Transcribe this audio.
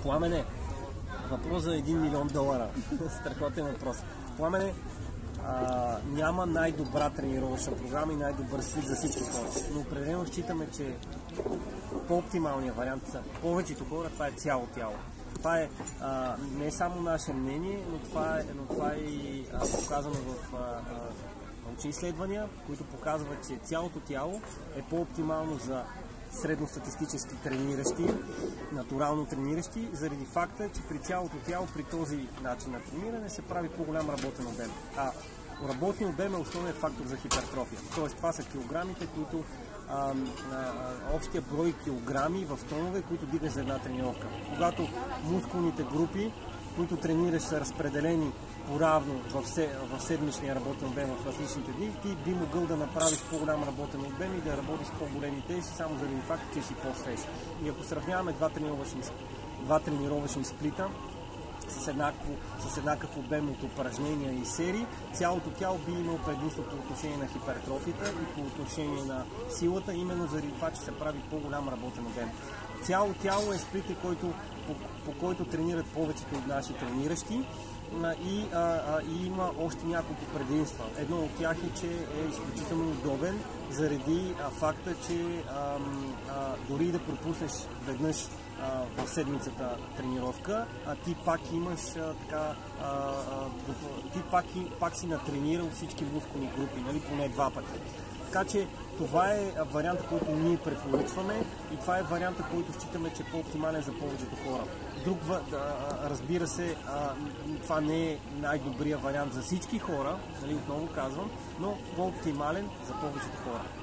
Пламене, въпрос за $1 милион. Страхотен въпрос. Пламене, няма най-добра тренировъчна програма и най-добър свит за всички хора. Но определено считаме, че по-оптималният вариант за повечето хора това е цяло тяло. Това е не само наше мнение, но това е и показано в научни изследвания, които показват, че цялото тяло е по-оптимално за средностатистически трениращи, натурално трениращи, заради факта, че при цялото тяло, при този начин на трениране се прави по-голям работен обем. Работният обем е основният фактор за хипертрофия. Тоест, това са килограмите, които общия брой килограми в тонове, които дигаш за една тренировка. Когато мускулните групи, които тренираш, са разпределени по-равно в седмичния работен обем в различните дни, ти би могъл да направиш по-голям работен обем и да работиш с по-големи тежести, само заради факта, че си по-свеж. И ако сравняваме два тренировъчни сплита с еднакъв обем от упражнения и серии, цялото тяло би имало предимство по отношение на хипертрофията и по отношение на силата, именно заради това, че се прави по-голям работен обем. Цяло тяло е сплит, по който тренират повечето от наши трениращи и има още няколко предимства. Едно от тях е, че е изключително удобен заради факта, че дори да пропуснеш веднъж в седмицата тренировка, ти пак имаш пак си натренирал всички мускулни групи, нали, поне 2 пъти. Така че това е варианта, който ние препоръчваме и това е варианта, който считаме, че е по-оптимален за повечето хора. Разбира се, това не е най-добрият вариант за всички хора, нали, отново казвам, но по-оптимален за повечето хора.